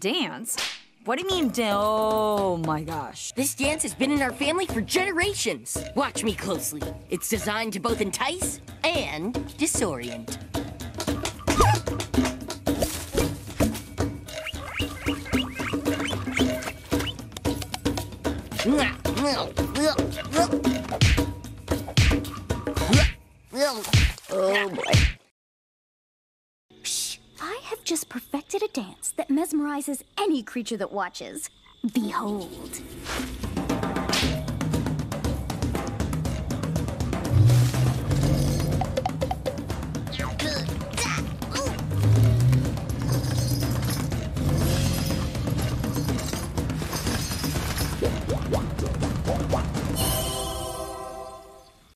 dance? What do you mean, oh my gosh. This dance has been in our family for generations. Watch me closely. It's designed to both entice and disorient. Oh boy. Shh! I have just perfected a dance that mesmerizes any creature that watches. Behold.